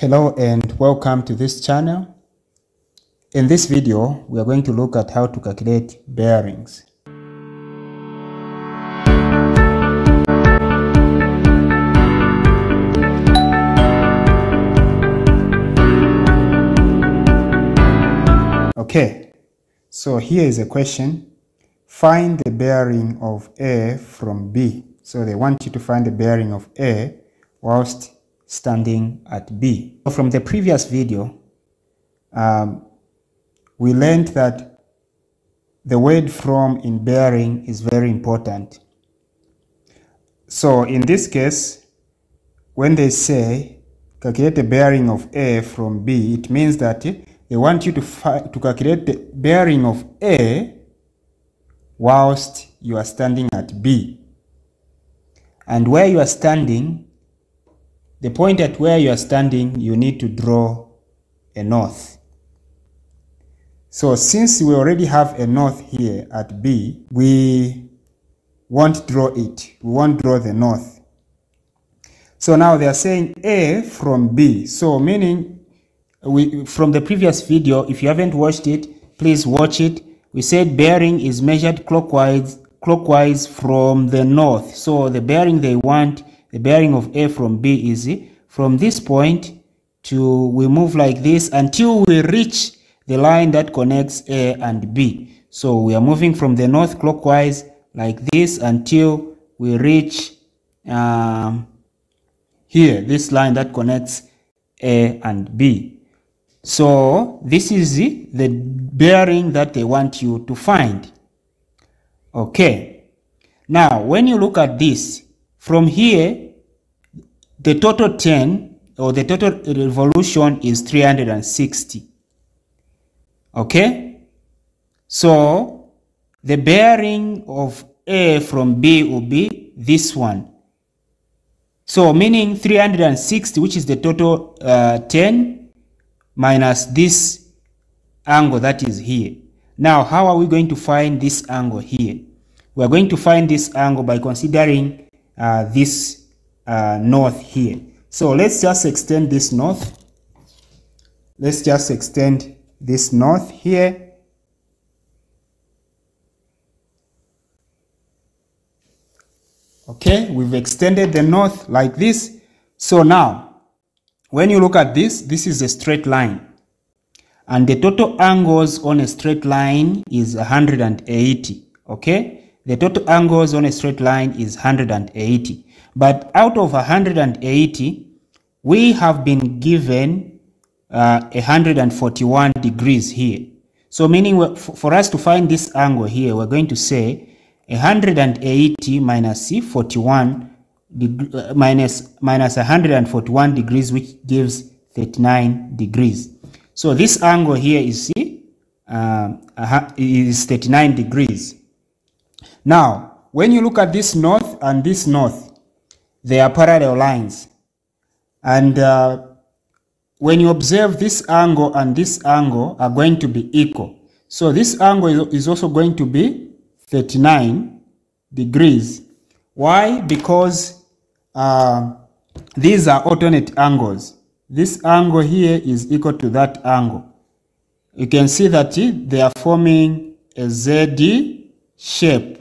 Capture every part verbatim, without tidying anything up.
Hello and welcome to this channel. In this video, we are going to look at how to calculate bearings. Okay, so here is a question. Find the bearing of A from B. So they want you to find the bearing of A whilst standing at B. So from the previous video, um, we learned that the word from in bearing is very important. So in this case, when they say calculate the bearing of A from B, it means that they want you to, to calculate the bearing of A whilst you are standing at B. And where you are standing, the point at where you are standing, you need to draw a north. So since we already have a north here at B, we won't draw it. We won't draw the north. So now they are saying A from B. So meaning, we, from the previous video, if you haven't watched it, please watch it. We said bearing is measured clockwise, clockwise from the north. So the bearing they want, the bearing of A from B is from this point to, we move like this until we reach the line that connects A and B. So we are moving from the north clockwise like this until we reach um, here, this line that connects A and B. So this is the bearing that they want you to find. Okay. Now, when you look at this, from here, the total ten or the total revolution is three hundred sixty. Okay? So, the bearing of A from B will be this one. So, meaning three hundred sixty, which is the total uh, ten, minus this angle that is here. Now, how are we going to find this angle here? We are going to find this angle by considering uh, this uh, north here. So let's just extend this north. Let's just extend this north here. Okay, we've extended the north like this. So now, when you look at this, this is a straight line. And the total angles on a straight line is one hundred eighty. Okay? The total angles on a straight line is one hundred eighty. But out of one hundred eighty, we have been given uh, one hundred forty-one degrees here. So meaning for us to find this angle here, we're going to say one hundred eighty minus forty-one uh, minus, minus one hundred forty-one degrees, which gives thirty-nine degrees. So this angle here is, uh, is thirty-nine degrees. Now, when you look at this north and this north, they are parallel lines. And uh, when you observe this angle and this angle are going to be equal. So this angle is also going to be thirty-nine degrees. Why? Because uh, these are alternate angles. This angle here is equal to that angle. You can see that they are forming a Z shape.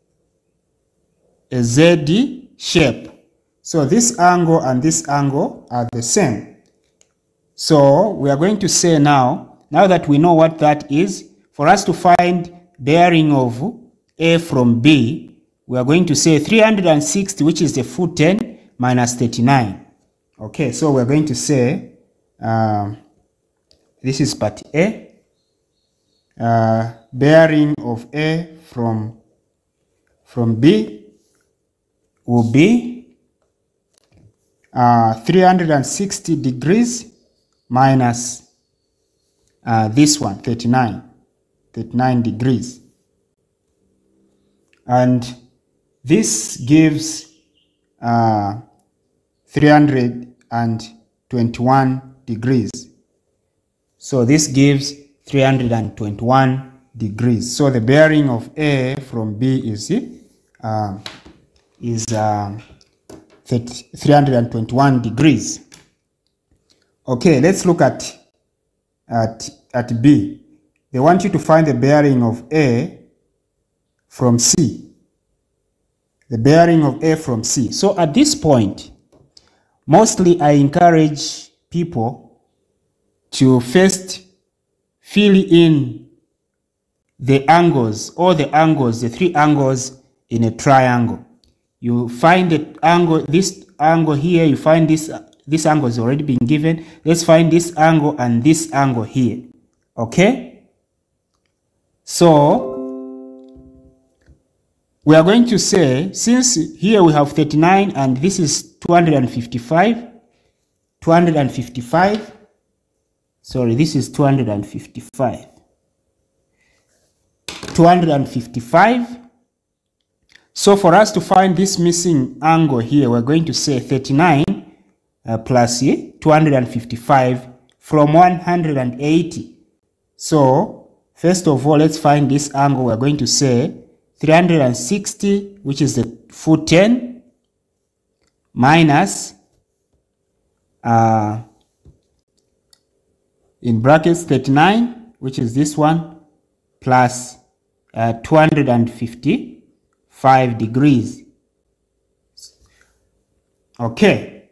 A Z shape. So this angle and this angle are the same. So we are going to say now, now that we know what that is, for us to find bearing of A from B, we are going to say three hundred sixty, which is the full ten, minus thirty-nine. Okay, so we are going to say, um, this is part A, uh, bearing of A from, from B will be uh, three hundred sixty degrees minus uh, this one, thirty-nine, thirty-nine degrees. And this gives uh, three hundred twenty-one degrees. So this gives three hundred twenty-one degrees. So the bearing of A from B is uh, is uh, three hundred twenty-one degrees. Okay, let's look at, at, at B. They want you to find the bearing of A from C. The bearing of A from C. So at this point, mostly I encourage people to first fill in the angles, all the angles, the three angles in a triangle. You find the angle, this angle here, you find this, this angle has already been given. Let's find this angle and this angle here. Okay? So, we are going to say, since here we have thirty-nine and this is two hundred fifty-five, two hundred fifty-five, sorry, this is two hundred fifty-five, two hundred fifty-five. So for us to find this missing angle here, we're going to say thirty-nine uh, plus uh, two hundred fifty-five from one hundred eighty. So first of all, let's find this angle. We're going to say three hundred sixty, which is the full ten, minus uh, in brackets thirty-nine, which is this one, plus uh, two hundred fifty-five degrees. Okay.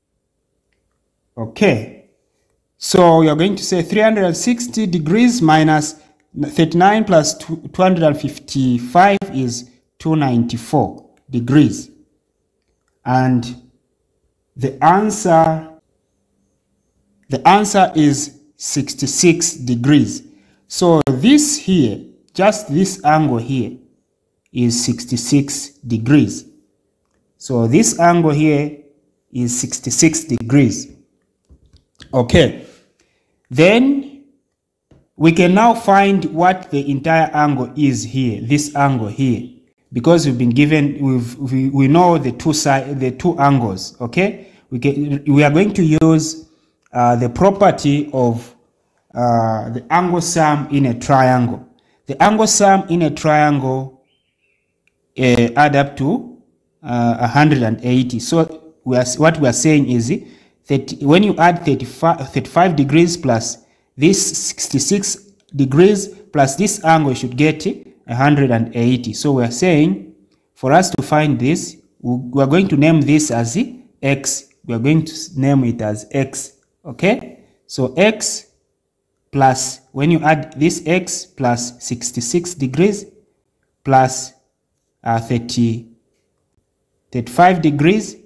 Okay. So we are going to say three hundred sixty degrees minus thirty-nine plus two hundred fifty-five is two hundred ninety-four degrees. And the answer, the answer is sixty-six degrees. So this here, just this angle here, is sixty-six degrees. So this angle here is sixty-six degrees. Okay. Then we can now find what the entire angle is here, this angle here, because we've been given, we've, we, we know the two side, the two angles. Okay. We can, we are going to use uh, the property of uh, the angle sum in a triangle. The angle sum in a triangle uh, add up to uh, one hundred eighty. So we are, what we are saying is that when you add thirty-five, thirty-five degrees plus this sixty-six degrees plus this angle, you should get one hundred eighty. So we are saying for us to find this, we are going to name this as x. We are going to name it as x. Okay. So x plus, when you add this x plus sixty-six degrees plus uh, thirty, thirty-five degrees,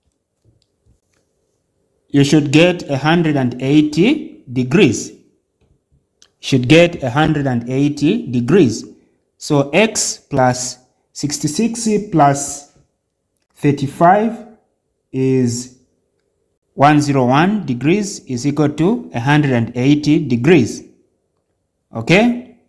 you should get one hundred eighty degrees. Should get one hundred eighty degrees. So x plus sixty-six plus thirty-five is one hundred one degrees, is equal to one hundred eighty degrees. Okay?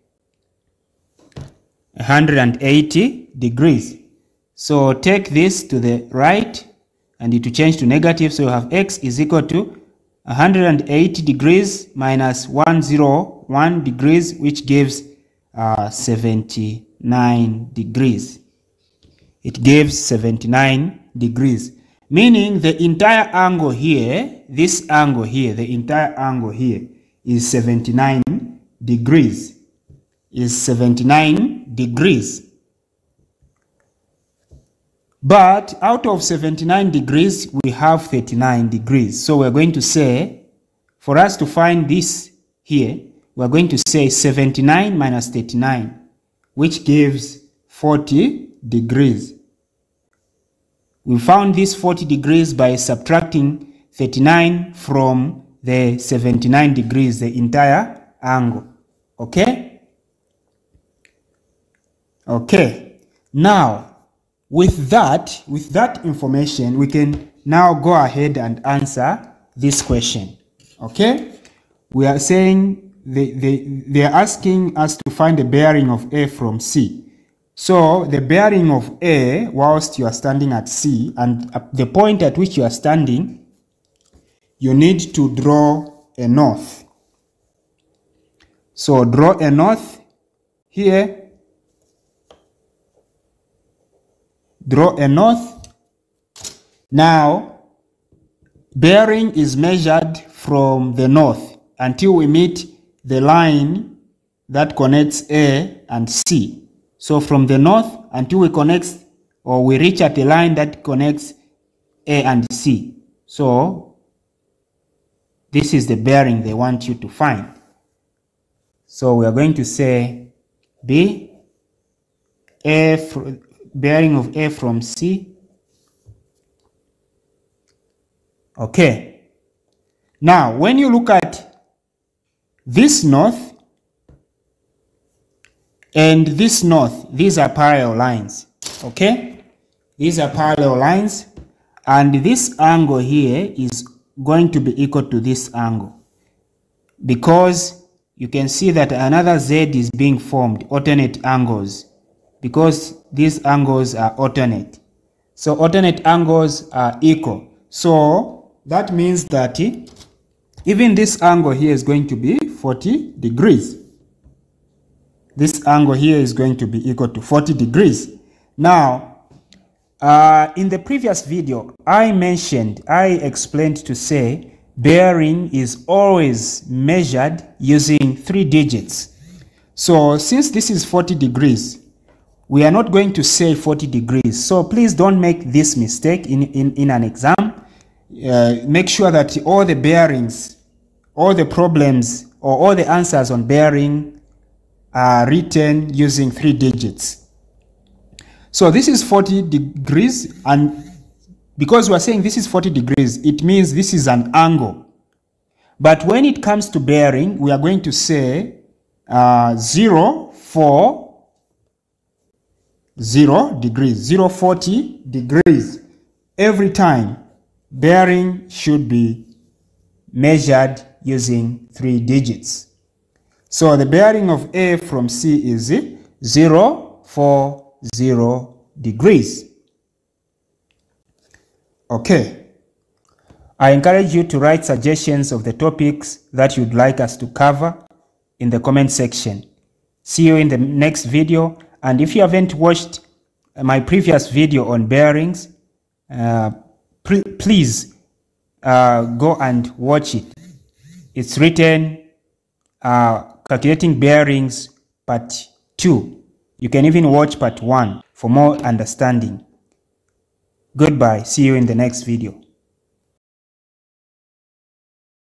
one hundred eighty degrees. So take this to the right and it will change to negative. So you have x is equal to one hundred eighty degrees minus one hundred one degrees, which gives uh, seventy-nine degrees. It gives seventy-nine degrees. Meaning the entire angle here, this angle here, the entire angle here is seventy-nine degrees. Is seventy-nine degrees. But out of seventy-nine degrees, we have thirty-nine degrees. So we're going to say, for us to find this here, we're going to say seventy-nine minus thirty-nine, which gives forty degrees. We found this forty degrees by subtracting thirty-nine from the seventy-nine degrees, the entire angle. Okay? Okay. Now, with that, with that information, we can now go ahead and answer this question. Okay? We are saying they, they, they are asking us to find the bearing of A from C. So the bearing of A whilst you are standing at C, and at the point at which you are standing, you need to draw a north. So draw a north here. Draw a north. Now, bearing is measured from the north until we meet the line that connects A and C. So from the north until we connect or we reach at the line that connects A and C. So this is the bearing they want you to find. So we are going to say B, A, bearing of A from C. Okay. Now, when you look at this north and this north, these are parallel lines. Okay? These are parallel lines, and this angle here is going to be equal to this angle, because you can see that another Z is being formed, alternate angles, because these angles are alternate. So alternate angles are equal. So that means that even this angle here is going to be forty degrees. This angle here is going to be equal to forty degrees. Now, uh, in the previous video, I mentioned, I explained to say bearing is always measured using three digits. So since this is forty degrees, we are not going to say forty degrees. So please don't make this mistake in, in, in an exam. Uh, make sure that all the bearings, all the problems, or all the answers on bearing are written using three digits. So this is forty degrees, and because we are saying this is forty degrees, it means this is an angle. But when it comes to bearing, we are going to say uh, zero, four, zero degrees, zero, forty degrees. Every time, bearing should be measured using three digits. So the bearing of A from C is zero, four, zero degrees. Okay. I encourage you to write suggestions of the topics that you'd like us to cover in the comment section. See you in the next video. And if you haven't watched my previous video on bearings, uh, please uh, go and watch it. It's written uh, Calculating Bearings Part two. You can even watch Part one for more understanding. Goodbye. See you in the next video.